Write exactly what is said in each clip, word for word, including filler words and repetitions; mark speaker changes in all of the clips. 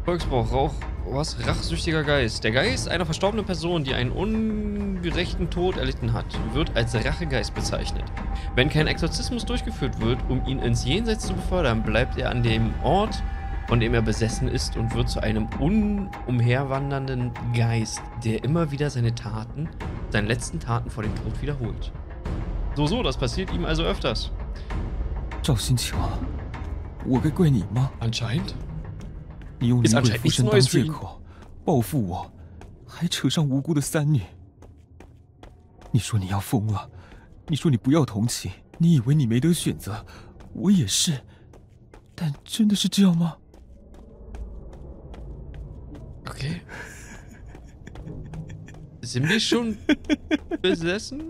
Speaker 1: Volksbrauch, Rauch, was? Rachsüchtiger Geist. Der Geist einer verstorbenen Person, die einen ungerechten Tod erlitten hat, wird als Rachegeist bezeichnet. Wenn kein Exorzismus durchgeführt wird, um ihn ins Jenseits zu befördern, bleibt er an dem Ort, von dem er besessen ist, und wird zu einem unumherwandernden Geist, der immer wieder seine Taten, seine letzten Taten vor dem Tod wiederholt. So, so, das passiert ihm also öfters.
Speaker 2: 赵新桥，我该怪你吗？
Speaker 1: Anscheinend.
Speaker 2: 你用女鬼附身当借口报复我，还扯上无辜的三女。你说你要疯了，你说你不要同情，你以为你没得选择，我也是，但真的是这样吗
Speaker 1: ？Okay. Sind wir schon besessen?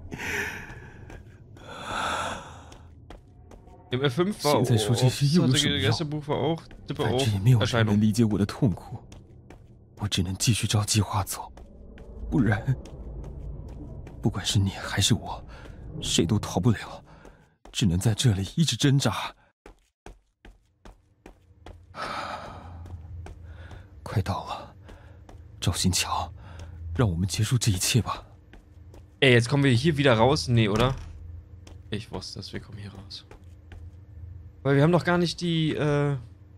Speaker 1: Im F fünf war auch, das erste Buch war auch, Tippe auch,
Speaker 2: 也没有人
Speaker 1: Erscheinung.
Speaker 2: 能理解我的痛苦，我只能继续照计划走，不然，不管是你还是我，谁都逃不了，只能在这里一直挣扎。快到了，赵新桥，让我们结束这一切吧。
Speaker 1: Ey, jetzt kommen wir hier wieder raus? Nee, oder? Ich wusste es, wir kommen hier raus. Weil wir haben doch gar nicht die, äh...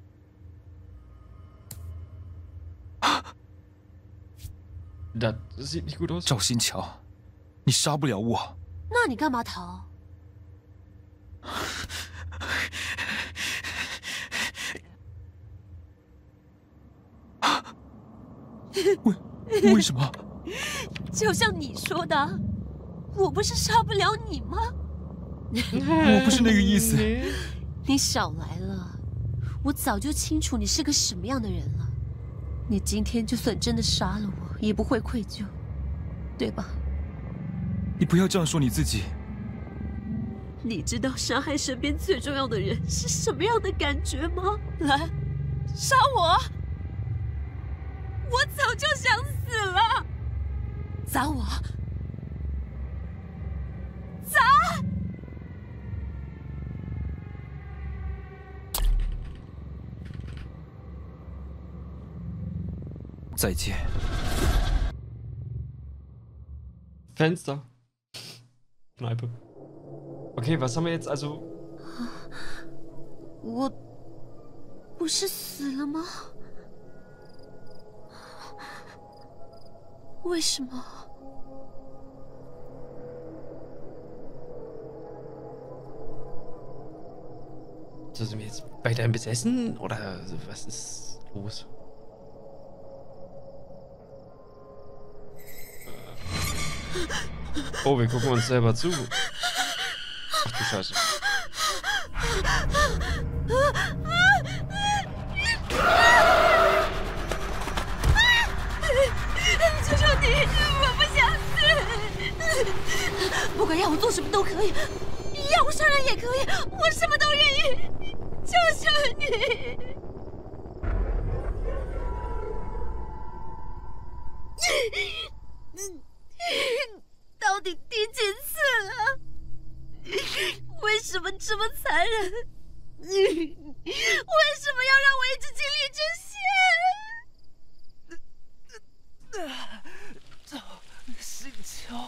Speaker 1: Das sieht nicht gut aus.
Speaker 2: 赵新桥，你杀不了我。
Speaker 3: 那你干嘛逃？
Speaker 2: 为为什么？
Speaker 3: 就像你说的，我不是杀不了你吗？
Speaker 2: 我不是那个意思。
Speaker 3: 你少来了，我早就清楚你是个什么样的人了。你今天就算真的杀了我，也不会愧疚，对吧？
Speaker 2: 你不要这样说你自己。
Speaker 3: 你知道杀害身边最重要的人是什么样的感觉吗？来，杀我！我早就想死了。砸我！砸！
Speaker 2: 再见。
Speaker 1: Fenster. Kneipe. Okay, was haben wir jetzt also?
Speaker 3: 我不是死了吗？为什么？
Speaker 1: So, sind wir jetzt weiterhin besessen? Oder was ist los? Oh, wir gucken uns selber zu. Ach du Scheiße.
Speaker 3: Johnny, 我不想死。不管要我做什么都可以，要我杀人也可以，我什么都愿意。求求你。到底第几次了？为什么这么残忍？为什么要让我一直经历这些？
Speaker 2: 赵新桥，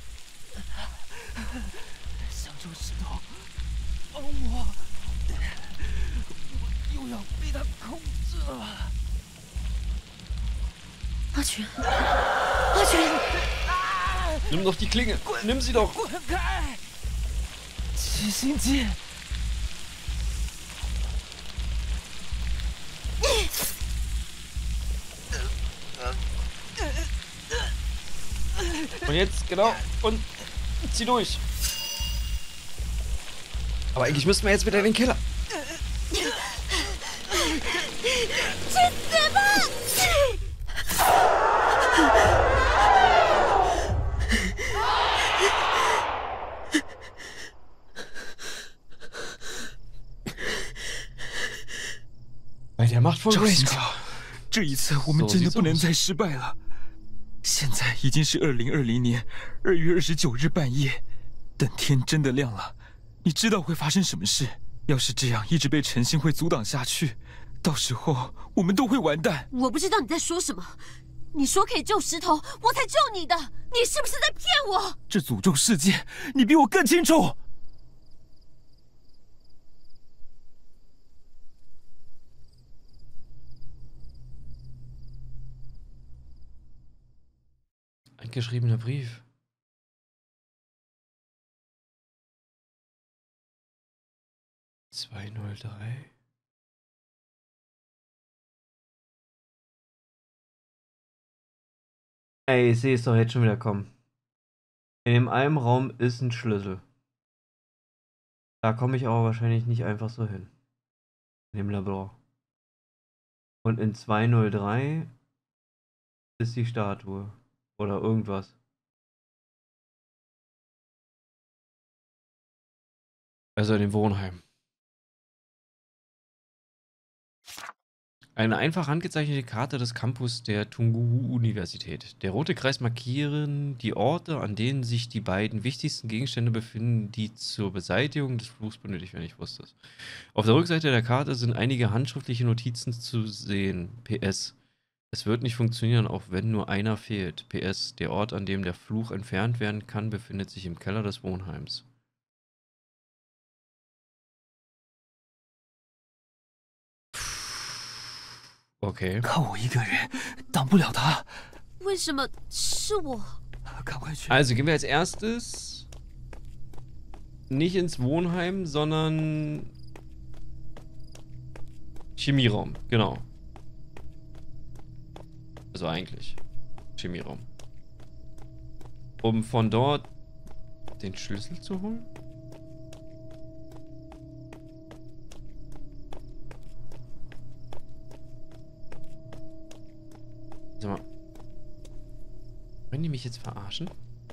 Speaker 2: 想出石头帮我，我又要被他控制了。
Speaker 3: 阿全，阿全。
Speaker 1: Nimm doch die Klinge! Nimm sie doch!
Speaker 2: 滚开！七星剑。
Speaker 1: Und jetzt, genau, und zieh durch. Aber eigentlich müssten wir jetzt wieder in den Keller.
Speaker 3: 去死吧！
Speaker 1: Bei der Macht von Grayskull，
Speaker 2: 这一次我们真的不能再失败了。现在已经是二零二零年二月二十九日半夜，等天真的亮了，你知道会发生什么事。要是这样一直被陈星会阻挡下去， 到时候我们都会完蛋。
Speaker 3: 我不知道你在说什么。你说可以救石头，我才救你的。你是不是在骗我？
Speaker 2: 这诅咒世界，你比我更清楚。
Speaker 1: Ein geschriebener Brief. zweihundertdrei. Ey, ich sehe es doch jetzt schon wieder kommen. In dem einen Raum ist ein Schlüssel. Da komme ich aber wahrscheinlich nicht einfach so hin. In dem Labor. Und in zweihundertdrei ist die Statue. Oder irgendwas. Also in dem Wohnheim. Eine einfach handgezeichnete Karte des Campus der Tunggu-Universität. Der rote Kreis markieren die Orte, an denen sich die beiden wichtigsten Gegenstände befinden, die zur Beseitigung des Fluchs benötigt werden. Ich wusste es. Auf der Rückseite der Karte sind einige handschriftliche Notizen zu sehen. P S. Es wird nicht funktionieren, auch wenn nur einer fehlt. P S. Der Ort, an dem der Fluch entfernt werden kann, befindet sich im Keller des Wohnheims. Okay.
Speaker 2: 靠我一个人挡不了他。
Speaker 3: 为什么是我？
Speaker 2: 赶快去。
Speaker 1: Also gehen wir als erstes nicht ins Wohnheim, sondern Chemieraum. Genau. Also eigentlich Chemieraum. Um von dort den Schlüssel zu holen? Sag mal. Wollen die mich jetzt verarschen?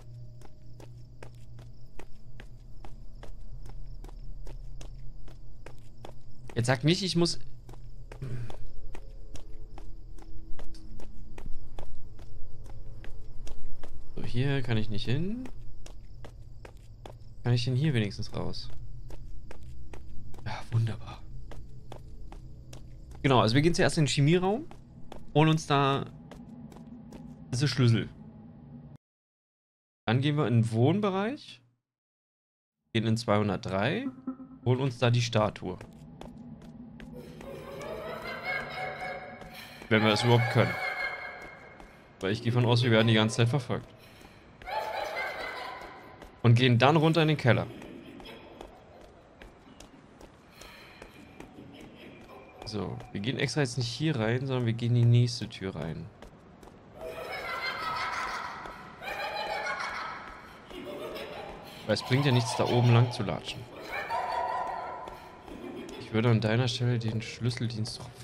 Speaker 1: Jetzt sag nicht, ich muss... So, hier kann ich nicht hin. Kann ich denn hier wenigstens raus? Ja, wunderbar. Genau, also wir gehen zuerst in den Chemieraum. Holen uns da... Das ist der Schlüssel. Dann gehen wir in den Wohnbereich. Gehen in zweihundertdrei. Holen uns da die Statue. Wenn wir das überhaupt können. Weil ich gehe von aus, wir werden die ganze Zeit verfolgt. Und gehen dann runter in den Keller. So, wir gehen extra jetzt nicht hier rein, sondern wir gehen in die nächste Tür rein. Weil es bringt ja nichts, da oben lang zu latschen. Ich würde an deiner Stelle den Schlüsseldienst drauf.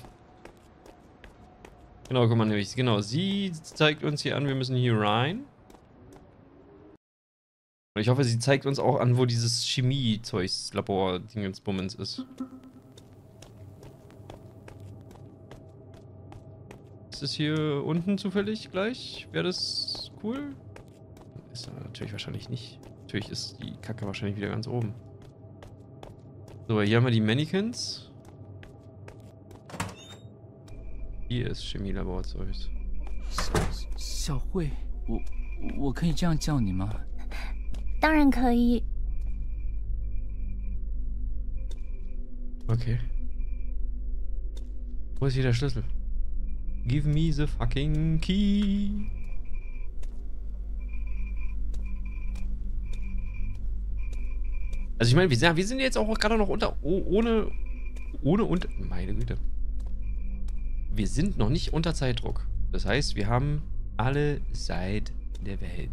Speaker 1: Genau, guck mal, nämlich, genau, sie zeigt uns hier an, wir müssen hier rein. Und ich hoffe, sie zeigt uns auch an, wo dieses Chemie-Zeugs-Labor-Dingensbummens ist. Ist es hier unten zufällig gleich? Wäre das cool? Ist er natürlich wahrscheinlich nicht. Natürlich ist die Kacke wahrscheinlich wieder ganz oben. So, hier haben wir die Mannequins. Hier ist Chemielaborzeug.
Speaker 4: 小慧，我我可以这样叫你吗？
Speaker 5: 当然可以。
Speaker 1: Okay. Wo ist hier der Schlüssel? Give me the fucking key. Also ich meine, wir sind, wir sind jetzt auch gerade noch unter... Oh, ohne... Ohne und... Meine Güte. Wir sind noch nicht unter Zeitdruck. Das heißt, wir haben alle Zeit der Welt.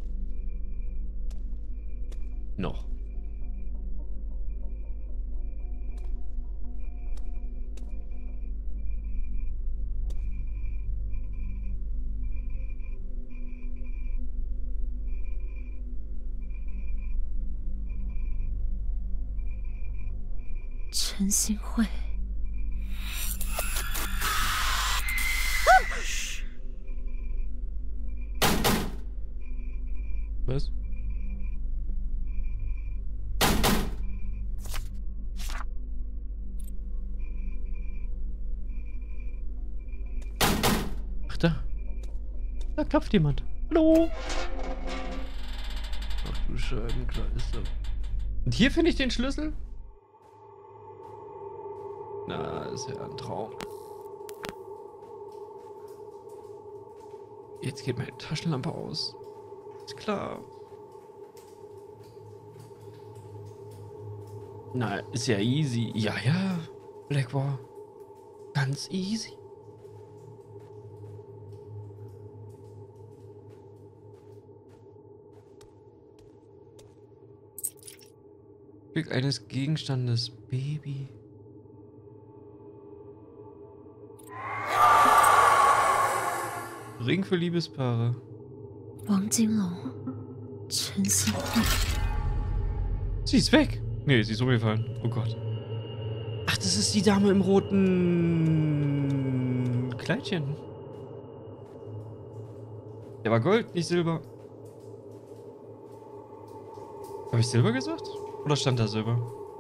Speaker 1: Noch.
Speaker 3: 陈新慧。
Speaker 1: Was? Da klopft jemand. Hallo. Ach du Scheibenkleister. Und hier finde ich den Schlüssel? Na, ist ja ein Traum. Jetzt geht meine Taschenlampe aus. Ist klar. Na, ist ja easy. Ja, ja. Blackwall. Ganz easy. Stück eines Gegenstandes. Baby. Ring für Liebespaare.
Speaker 3: Wang Jinglong. Chen Xinhui.
Speaker 1: Sie ist weg. Nee, sie ist umgefallen. Oh Gott. Ach, das ist die Dame im roten Kleidchen. Der war Gold, nicht Silber. Habe ich Silber gesagt? Oder stand da Silber?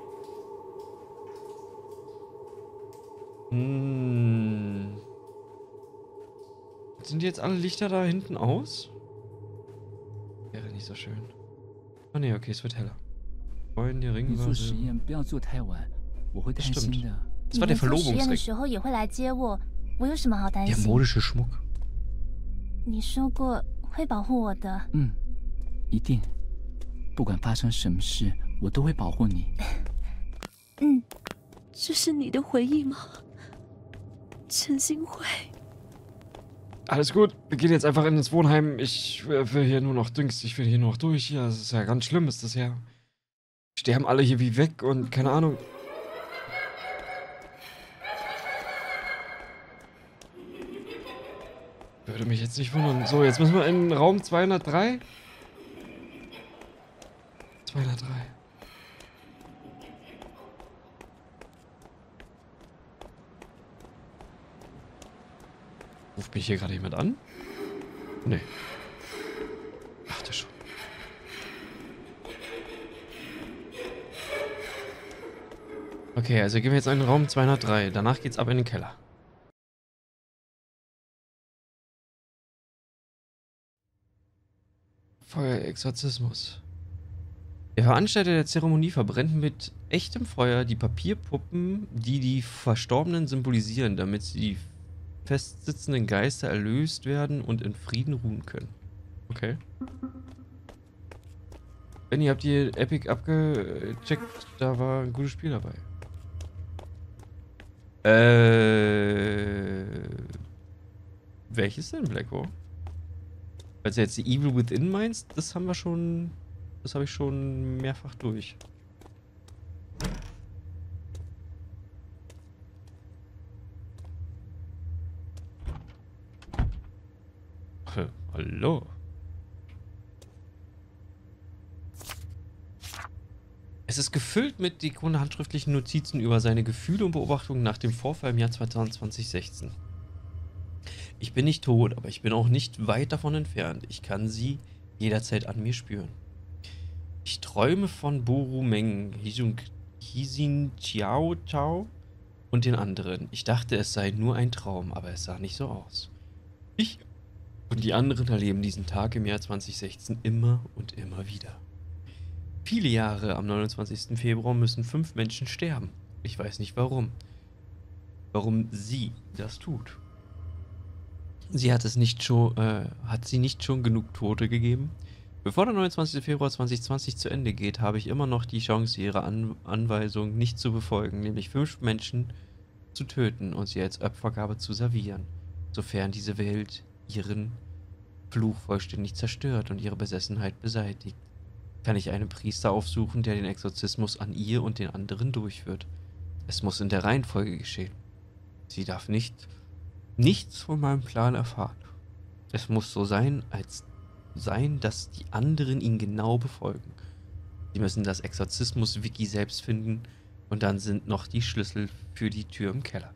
Speaker 1: Hm. Sind jetzt alle Lichter da hinten aus? Wäre nicht so schön. Oh ne, okay, es wird heller. Vorhin der Ring war Silber. Stimmt. Das war der Verlobungsring. Der modische Schmuck.
Speaker 5: 你说过会保护我的。
Speaker 4: 嗯，一定。不管发生什么事，我都会保护你。
Speaker 3: 嗯，这是你的回忆吗，陈新慧？
Speaker 1: Alles gut, wir gehen jetzt einfach in das Wohnheim. Ich will hier nur noch Dings, ich will hier nur noch durch. Hier, das ist ja ganz schlimm, ist das ja. Sterben alle hier wie weg und keine Ahnung. Würde mich jetzt nicht wundern. So, jetzt müssen wir in Raum zweihundertdrei. zweihundertdrei. Ruft mich hier gerade jemand an? Nee. Ach, das schon. Okay, also gehen wir jetzt in den Raum zweihundertdrei. Danach geht's ab in den Keller. Feuerexorzismus. Der Veranstalter der Zeremonie verbrennt mit echtem Feuer die Papierpuppen, die die Verstorbenen symbolisieren, damit sie die festsitzenden Geister erlöst werden und in Frieden ruhen können. Okay. Benni, habt ihr Epic abgecheckt? Da war ein gutes Spiel dabei. Äh. Welches denn, Blackwall? Falls du jetzt die Evil Within meinst, das haben wir schon. Das habe ich schon mehrfach durch. Hallo. Es ist gefüllt mit Dekone handschriftlichen Notizen über seine Gefühle und Beobachtungen nach dem Vorfall im Jahr zwanzig sechzehn. Ich bin nicht tot, aber ich bin auch nicht weit davon entfernt. Ich kann sie jederzeit an mir spüren. Ich träume von Boru Meng, Hisin Chiao Chao und den anderen. Ich dachte, es sei nur ein Traum, aber es sah nicht so aus. Ich und die anderen erleben diesen Tag im Jahr zwanzig sechzehn immer und immer wieder. Viele Jahre am neunundzwanzigsten Februar müssen fünf Menschen sterben. Ich weiß nicht warum. Warum sie das tut. Sie hat es nicht schon, äh, hat sie nicht schon genug Tote gegeben? Bevor der neunundzwanzigste Februar zweitausendzwanzig zu Ende geht, habe ich immer noch die Chance, ihre An Anweisung nicht zu befolgen, nämlich fünf Menschen zu töten und sie als Opfergabe zu servieren, sofern diese Welt ihren Fluch vollständig zerstört und ihre Besessenheit beseitigt. Kann ich einen Priester aufsuchen, der den Exorzismus an ihr und den anderen durchführt. Es muss in der Reihenfolge geschehen. Sie darf nicht nichts von meinem Plan erfahren. Es muss so sein, als sein, dass die anderen ihn genau befolgen. Sie müssen das Exorzismus-Wiki selbst finden und dann sind noch die Schlüssel für die Tür im Keller.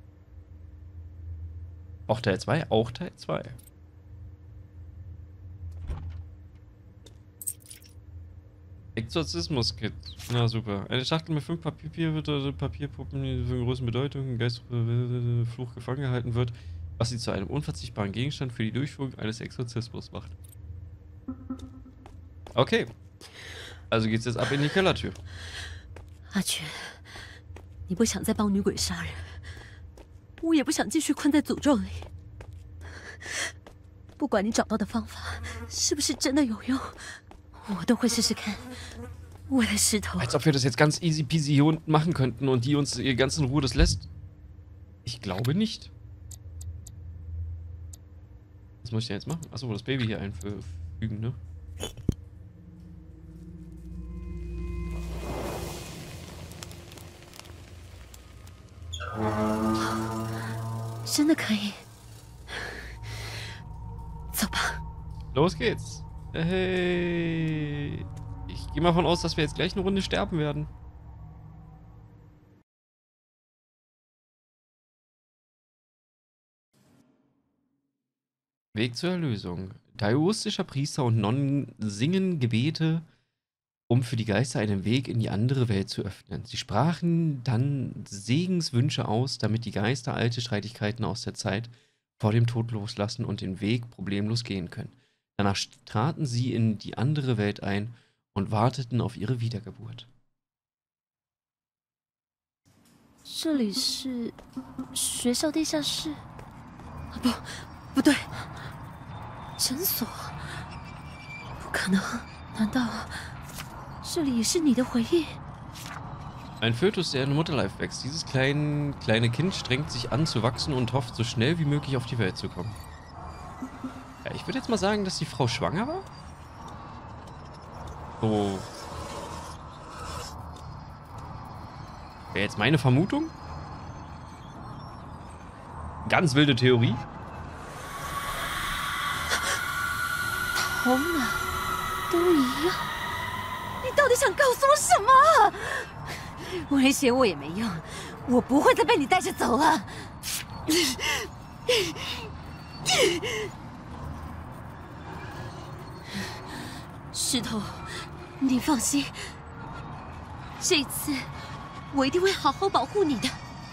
Speaker 1: Auch Teil zwei? Auch Teil zwei. Exorzismus-Kit. Na super. Eine Schachtel mit fünf Papier Papierpuppen von größten Bedeutung, ein Geistfluch gefangen gehalten wird. was sie zu einem unverzichtbaren Gegenstand für die Durchführung eines Exorzismus macht. Okay. Also geht's jetzt ab in die Kellertür.
Speaker 3: 阿全，你不想再帮女鬼杀人，我也不想继续困在诅咒里。不管你找到的方法是不是真的有用，我都会试试看。为了石头。
Speaker 1: Als ob wir das jetzt ganz easy peasy hier unten machen könnten und die uns ihr ganz in Ruhe das lässt. Ich glaube nicht. Was muss ich denn jetzt machen? Achso, das Baby hier einfügen, ne?
Speaker 3: 真的可以。走吧。
Speaker 1: Los geht's. Hey. Ich gehe mal davon aus, dass wir jetzt gleich eine Runde sterben werden. Weg zur Erlösung. Daoistischer Priester und Nonnen singen Gebete, um für die Geister einen Weg in die andere Welt zu öffnen. Sie sprachen dann Segenswünsche aus, damit die Geister alte Streitigkeiten aus der Zeit vor dem Tod loslassen und den Weg problemlos gehen können. Danach traten sie in die andere Welt ein und warteten auf ihre Wiedergeburt.
Speaker 3: 这里是学校地下室？啊，不，不对，诊所，不可能！难道这里也是你的回忆？
Speaker 1: Ein Fötus, der in Mutterleib wächst. Dieses kleine, kleine Kind strengt sich an zu wachsen und hofft, so schnell wie möglich auf die Welt zu kommen. Ja, ich würde jetzt mal sagen, dass die Frau schwanger war. So. Wäre jetzt meine Vermutung. Ganz wilde Theorie.
Speaker 3: 头脑都一样，你到底想告诉我什么？威胁我也没用，我不会再被你带着走了。石头，你放心，这次我一定会好好保护你的。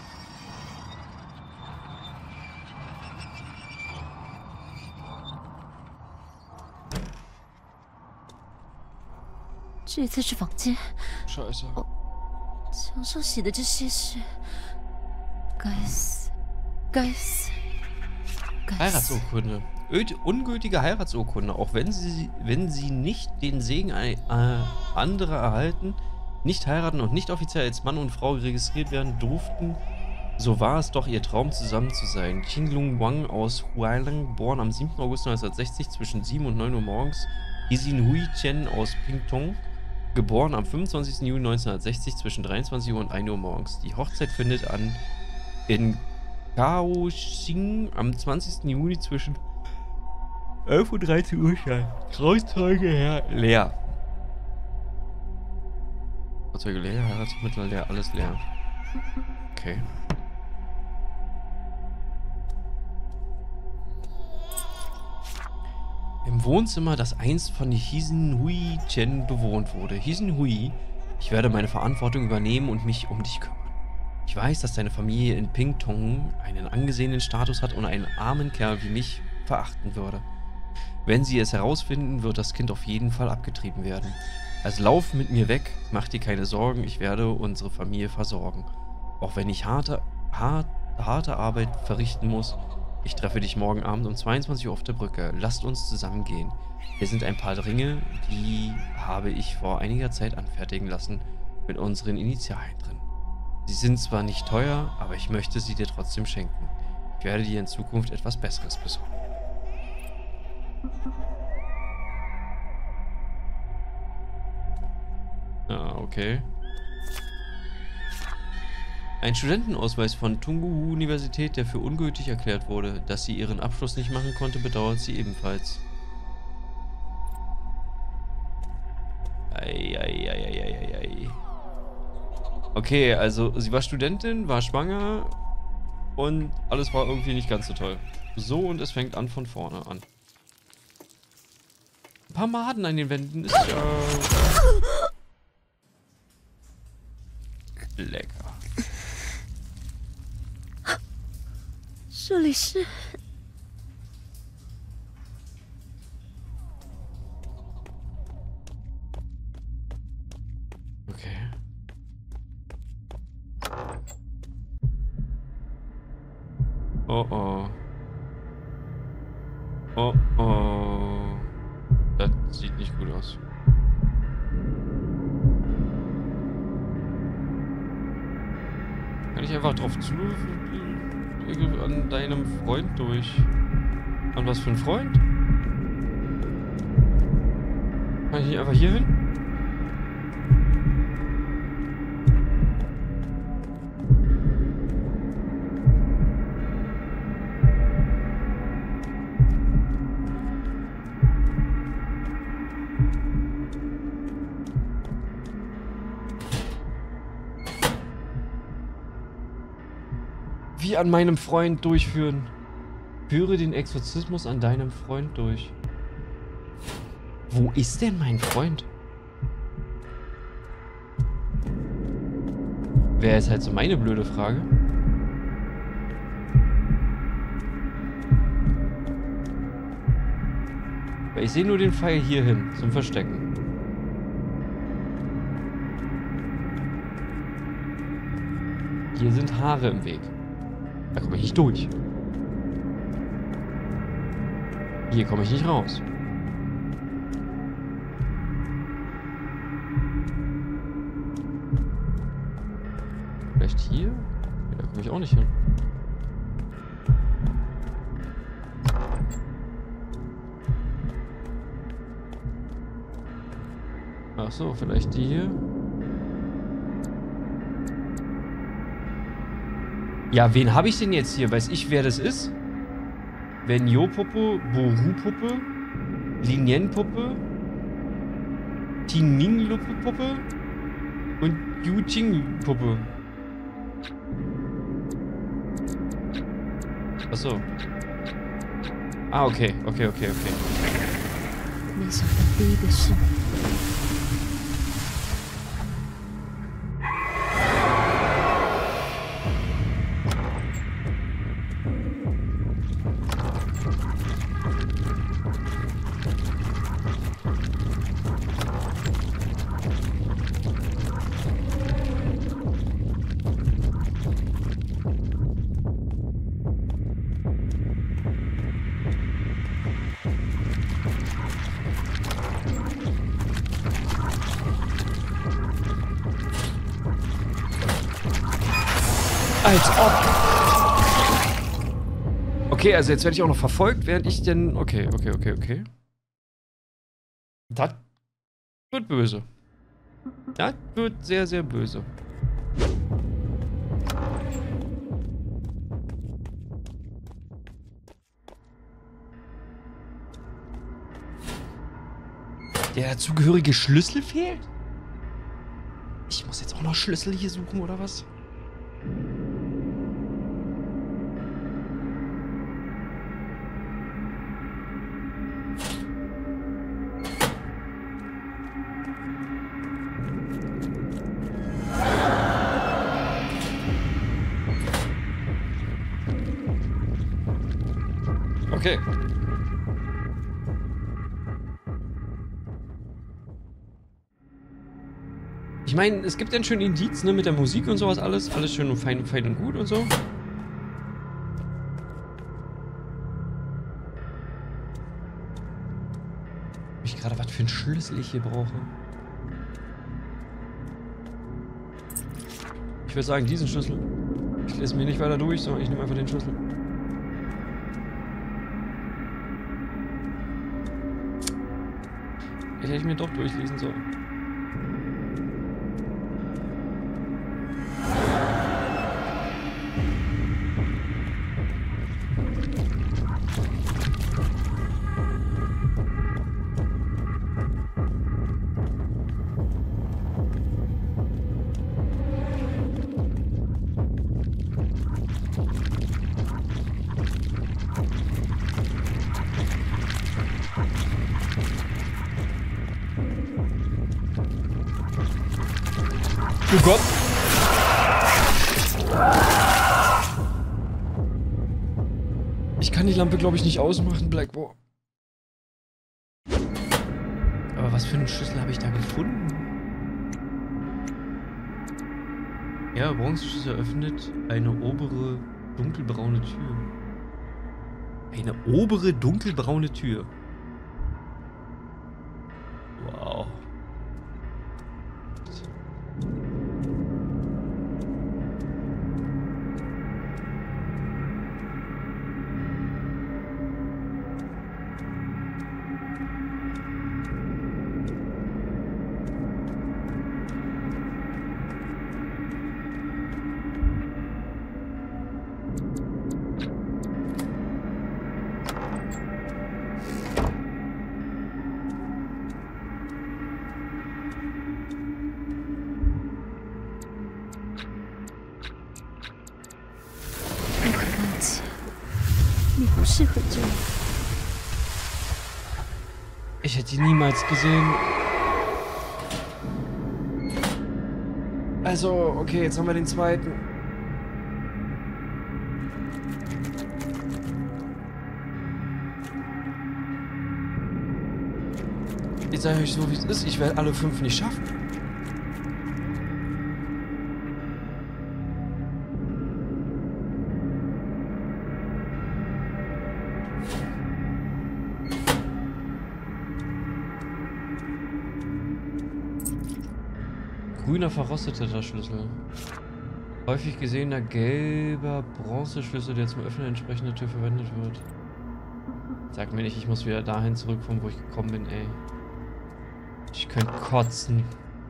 Speaker 3: 这次是房间。
Speaker 1: Scheiße.
Speaker 3: 哦，墙上写的这些是……该死，该死，该死。
Speaker 1: Heiratsurkunde. Ungültige Heiratsurkunde. Auch wenn sie, wenn sie nicht den Segen äh, anderer erhalten, nicht heiraten und nicht offiziell als Mann und Frau registriert werden durften, so war es doch ihr Traum, zusammen zu sein. Qinglong Wang aus Huailang, geboren am siebten August neunzehnhundertsechzig zwischen sieben und neun Uhr morgens. Yixin Hui Chen aus Pingtung, geboren am fünfundzwanzigsten Juni neunzehnhundertsechzig zwischen dreiundzwanzig Uhr und ein Uhr morgens. Die Hochzeit findet an in Kaohsiung am zwanzigsten Juni zwischen elf und dreizehn Uhr statt. Trauzeuge Herr leer. Trauzeuge leer, Heiratsmittel leer, alles leer. Okay. Im Wohnzimmer, das einst von Yixin Hui Chen bewohnt wurde. Yixin Hui, ich werde meine Verantwortung übernehmen und mich um dich kümmern. Ich weiß, dass deine Familie in Pingtung einen angesehenen Status hat und einen armen Kerl wie mich verachten würde. Wenn sie es herausfinden, wird das Kind auf jeden Fall abgetrieben werden. Also lauf mit mir weg, mach dir keine Sorgen, ich werde unsere Familie versorgen. Auch wenn ich harte, hart, harte Arbeit verrichten muss. Ich treffe dich morgen Abend um zweiundzwanzig Uhr auf der Brücke. Lasst uns zusammen gehen. Hier sind ein paar Ringe, die habe ich vor einiger Zeit anfertigen lassen, mit unseren Initialen drin. Sie sind zwar nicht teuer, aber ich möchte sie dir trotzdem schenken. Ich werde dir in Zukunft etwas Besseres besorgen. Ah, okay. Ein Studentenausweis von Tunggu Universität, der für ungültig erklärt wurde. Dass sie ihren Abschluss nicht machen konnte, bedauert sie ebenfalls. Eieieiei. Okay, also sie war Studentin, war schwanger und alles war irgendwie nicht ganz so toll. So, und es fängt an von vorne an. Ein paar Maden an den Wänden ist ja... lecker.
Speaker 3: 这里是。
Speaker 1: Oh oh. Oh oh. Das sieht nicht gut aus. Kann ich einfach drauf zu an deinem Freund durch? An was für ein Freund? Kann ich nicht einfach hier hin? Wie an meinem Freund durchführen. Führe den Exorzismus an deinem Freund durch. Wo ist denn mein Freund? Wäre jetzt halt so meine blöde Frage. Weil ich sehe nur den Pfeil hier hin zum Verstecken. Hier sind Haare im Weg. Da komme ich nicht durch. Hier komme ich nicht raus. Vielleicht hier? Ja, da komme ich auch nicht hin. Ach so, vielleicht die hier? Ja, wen habe ich denn jetzt hier? Weiß ich, wer das ist? Wenyo-Puppe, Boru-Puppe, Linien-Puppe, Tingning-Puppe und Yu-Ting-Puppe. Achso. Ah, okay, okay, okay, okay.
Speaker 3: 没想到第一个是你。
Speaker 1: Als ob. Okay, also jetzt werde ich auch noch verfolgt, während ich denn... Okay, okay, okay, okay. Das wird böse. Das wird sehr, sehr böse. Der dazugehörige Schlüssel fehlt? Ich muss jetzt auch noch Schlüssel hier suchen, oder was? Okay. Ich meine, es gibt ja einen schönen Indiz, ne, mit der Musik und sowas alles. Alles schön und fein, fein und gut und so. Ich gerade was für einen Schlüssel ich hier brauche. Ich würde sagen, diesen Schlüssel. Ich lese mir nicht weiter durch, sondern ich nehme einfach den Schlüssel. Hätte ich mir doch durchlesen sollen. Oh Gott. kann die Lampe, glaube ich, nicht ausmachen, Blackboard. Aber was für einen Schlüssel habe ich da gefunden? Ja, Bronzeschlüssel öffnet eine obere dunkelbraune Tür. Eine obere dunkelbraune Tür. Wow. Ich hätte ihn niemals gesehen. Also, okay, jetzt haben wir den zweiten. Ich sage euch so, wie es ist. Ich werde alle fünf nicht schaffen. Grüner verrosteter Schlüssel. Häufig gesehener gelber Bronzeschlüssel, der zum Öffnen entsprechender Tür verwendet wird. Sag mir nicht, ich muss wieder dahin zurück, von wo ich gekommen bin, ey. Ich könnte kotzen.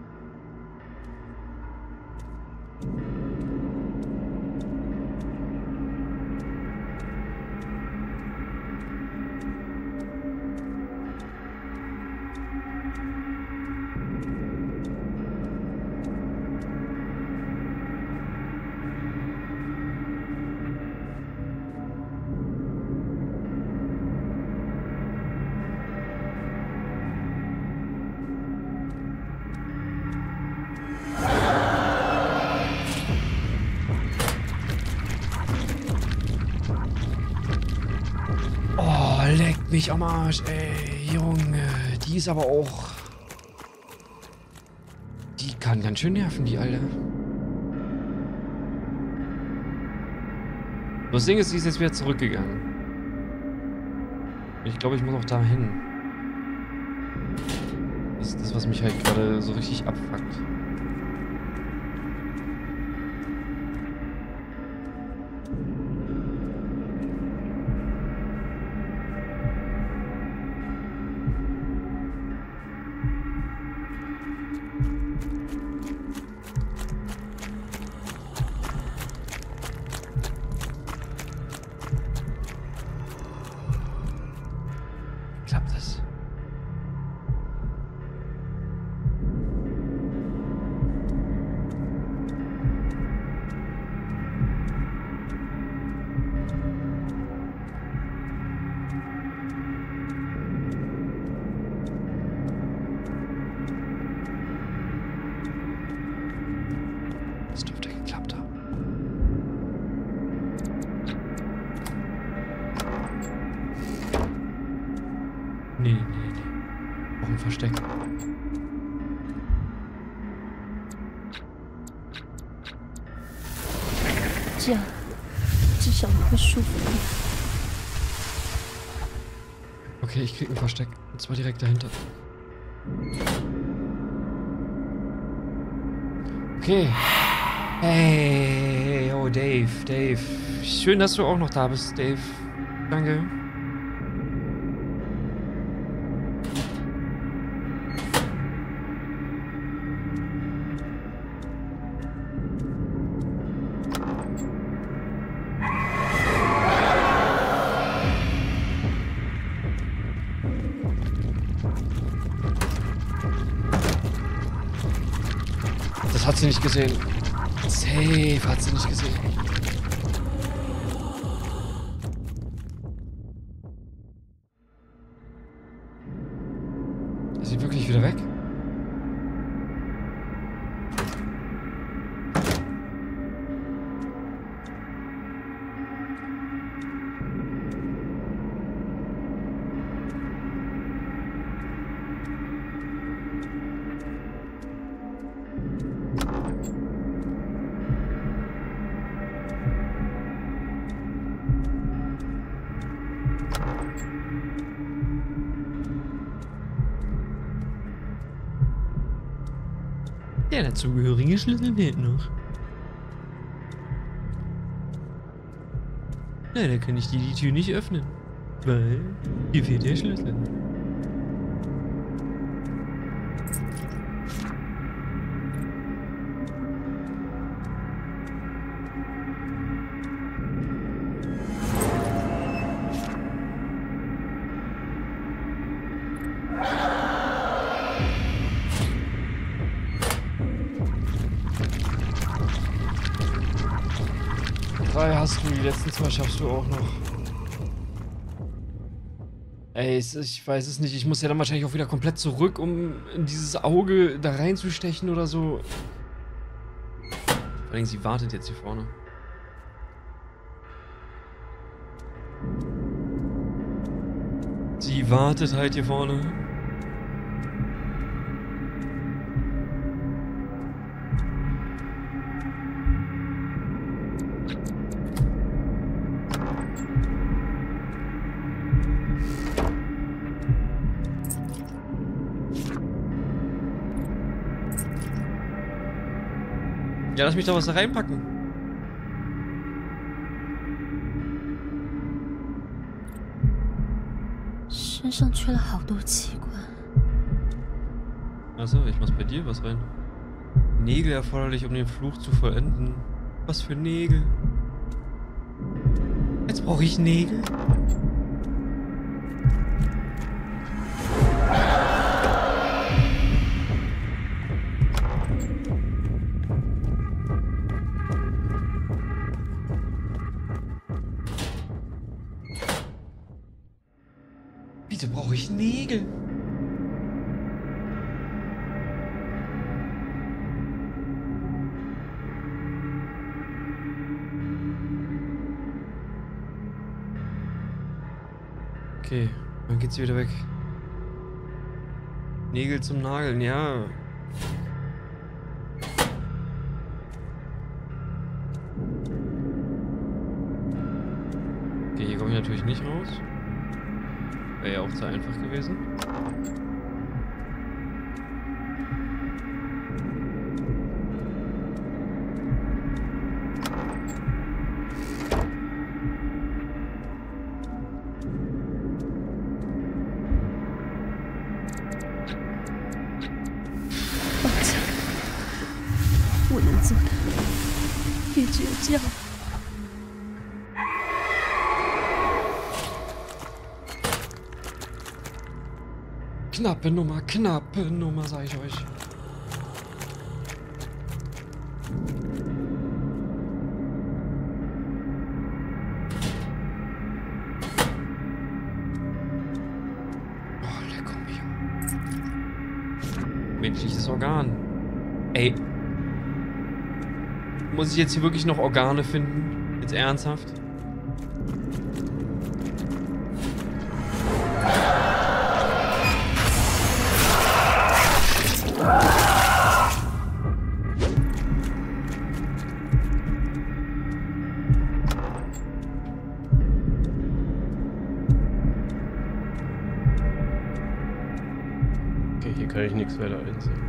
Speaker 1: Leck mich am Arsch, ey, Junge. Die ist aber auch... Die kann ganz schön nerven, die Alte. Das Ding ist, sie ist jetzt wieder zurückgegangen. Ich glaube, ich muss auch da hin. Das ist das, was mich halt gerade so richtig abfuckt. Klappt das? Das dürfte geklappt haben. Nee, nee, nee. Auch ein Versteck.
Speaker 5: Tja, 至少你会舒服点。
Speaker 1: Okay, ich krieg ein Versteck. Und zwar direkt dahinter. Okay. Hey, oh Dave, Dave. Schön, dass du auch noch da bist, Dave. Danke. Das hat sie nicht gesehen. Safe hat sie nicht gesehen. Ist sie wirklich wieder weg? Der dazugehörige Schlüssel fehlt noch. Leider kann ich dir die Tür nicht öffnen, weil hier fehlt der Schlüssel. Drei hast du, die letzten zwei schaffst du auch noch. Ey, ich weiß es nicht. Ich muss ja dann wahrscheinlich auch wieder komplett zurück, um in dieses Auge da reinzustechen oder so. Vor allem, sie wartet jetzt hier vorne. Sie wartet halt hier vorne. Ja, lass mich doch was da reinpacken. Achso, ich mach's bei dir was rein. Nägel erforderlich, um den Fluch zu vollenden. Was für Nägel? Jetzt brauche ich Nägel. Bitte brauche ich Nägel. Okay, dann geht sie wieder weg. Nägel zum Nageln, ja. Okay, hier komme ich natürlich nicht raus. Wäre ja auch zu einfach gewesen. Knappe Nummer, knappe Nummer, sag ich euch. Oh, lecker mir. Menschliches Organ. Ey. Muss ich jetzt hier wirklich noch Organe finden? Jetzt ernsthaft? Okay, hier kann ich nichts weiter einsehen.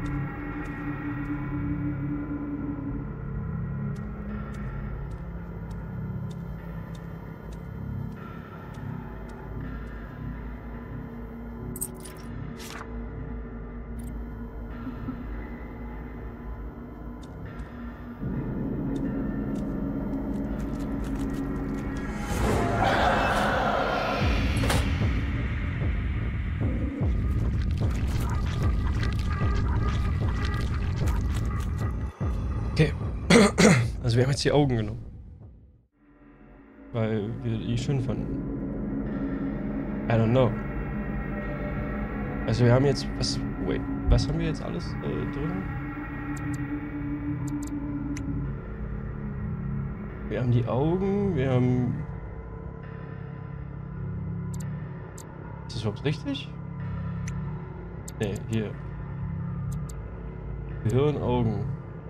Speaker 1: Okay. Also wir haben jetzt die Augen genommen. Weil wir die schön fanden. I don't know. Also wir haben jetzt... Was... Wait. Was haben wir jetzt alles äh, drin? Wir haben die Augen, wir haben... Ist das überhaupt richtig? Nee, hier. Gehirn, Augen.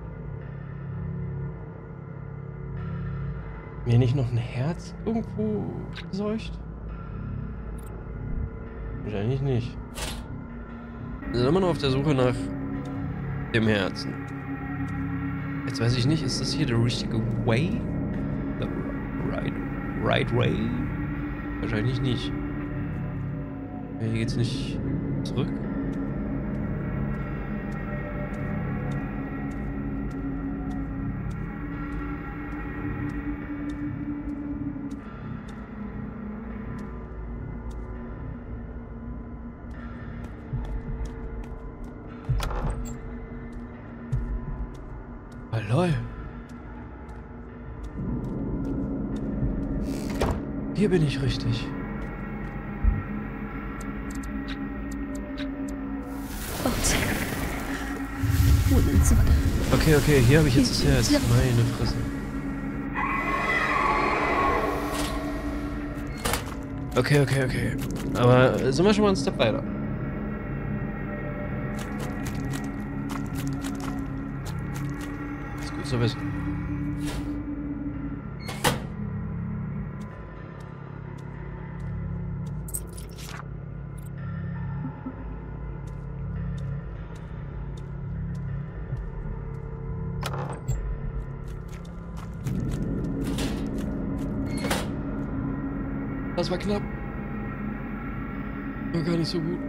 Speaker 1: Mir nicht noch ein Herz irgendwo seucht? Wahrscheinlich nicht. Wir sind immer noch auf der Suche nach dem Herzen. Jetzt weiß ich nicht, ist das hier der richtige Way? The right, right way? Wahrscheinlich nicht. Hier geht's nicht zurück. Oh, lol. Hier bin ich richtig. Okay, okay, hier habe ich jetzt das Herz. Meine Fresse. Okay, okay, okay. Aber sind wir schon mal einen Step weiter. Ist gut zu wissen. Das war knapp. War gar nicht so gut.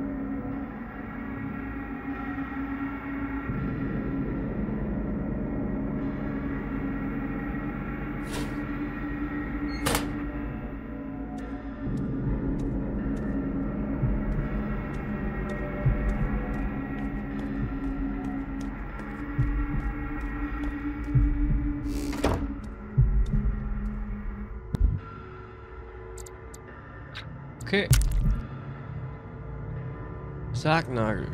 Speaker 1: Okay. Sargnagel.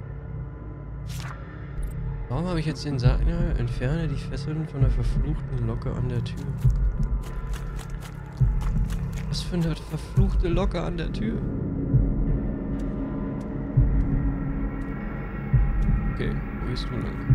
Speaker 1: Warum habe ich jetzt den Sargnagel? Entferne die Fesseln von der verfluchten Locke an der Tür. Was für eine verfluchte Locke an der Tür? Okay, wo gehst du lang?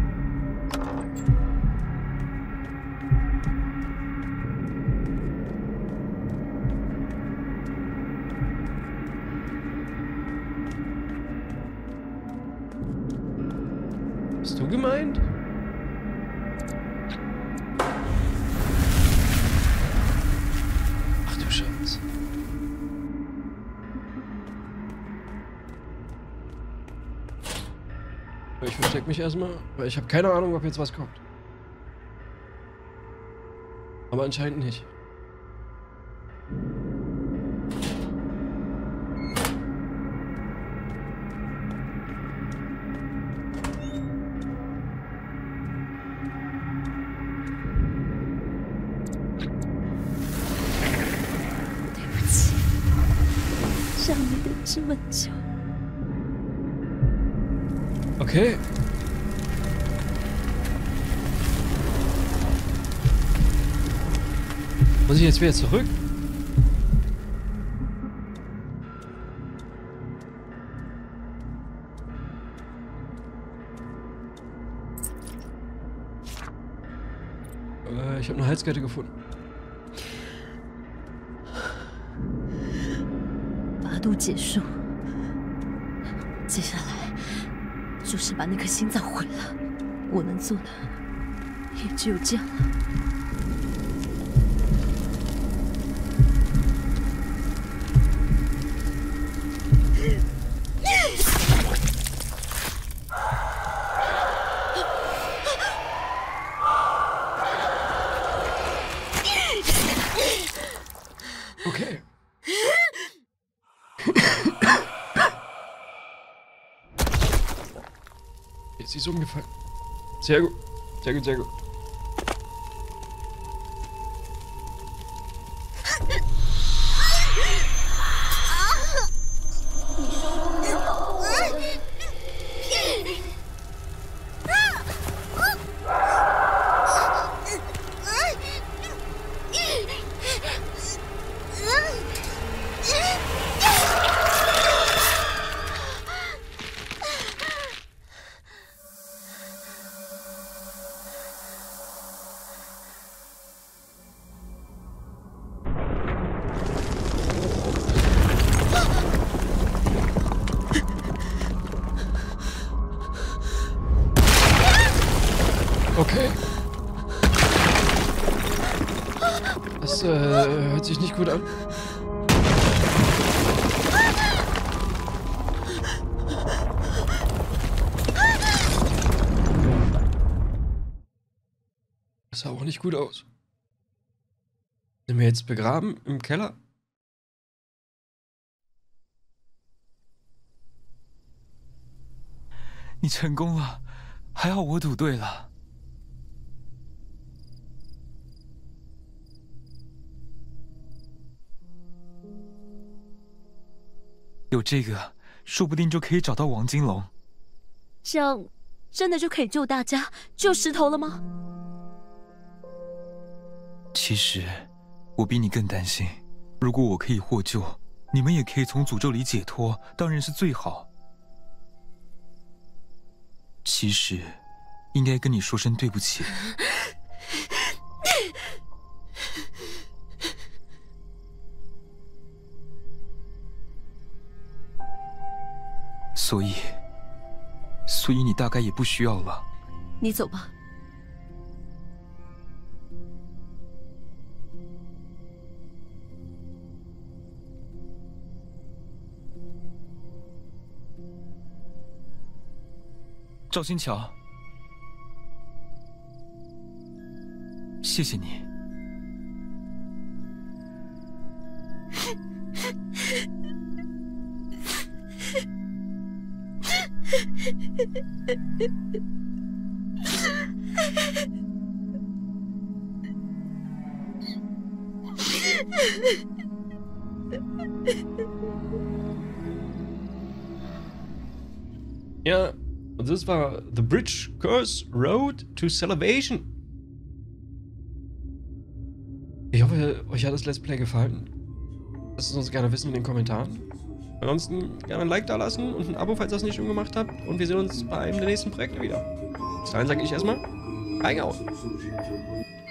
Speaker 1: Bist du gemeint? Ach du Scheiße. Ich versteck mich erstmal, weil ich habe keine Ahnung, ob jetzt was kommt. Aber anscheinend nicht. Okay. Muss ich jetzt wieder zurück? Äh, ich habe eine Halskette gefunden.
Speaker 3: 拔毒结束，接下来就是把那颗心脏毁了。我能做的也只有这样了。
Speaker 1: Okay. Jetzt ist sie umgefallen. Sehr gut. Sehr gut, sehr gut. Okay. Das äh, hört sich nicht gut an. Das sah auch nicht gut aus. Sind wir jetzt begraben im Keller?
Speaker 2: Du 成功了，还好我赌对了。有这个，说不定就可以找到王金龙。
Speaker 3: 这样真的就可以救大家、救石头了吗？
Speaker 2: 其实，我比你更担心。如果我可以获救，你们也可以从诅咒里解脱，当然是最好。其实，应该跟你说声对不起。所以，所以你大概也不需要了。
Speaker 3: 你走吧。
Speaker 2: 赵新桥，谢谢你。
Speaker 1: Ja, und das war The Bridge Curse Road to Salvation. Ich hoffe, euch hat das Let's Play gefallen. Lasst es uns gerne wissen in den Kommentaren. Ansonsten gerne ein Like da lassen und ein Abo, falls ihr das nicht schon gemacht habt. Und wir sehen uns bei einem der nächsten Projekte wieder. Bis dahin sage ich erstmal, reingehauen.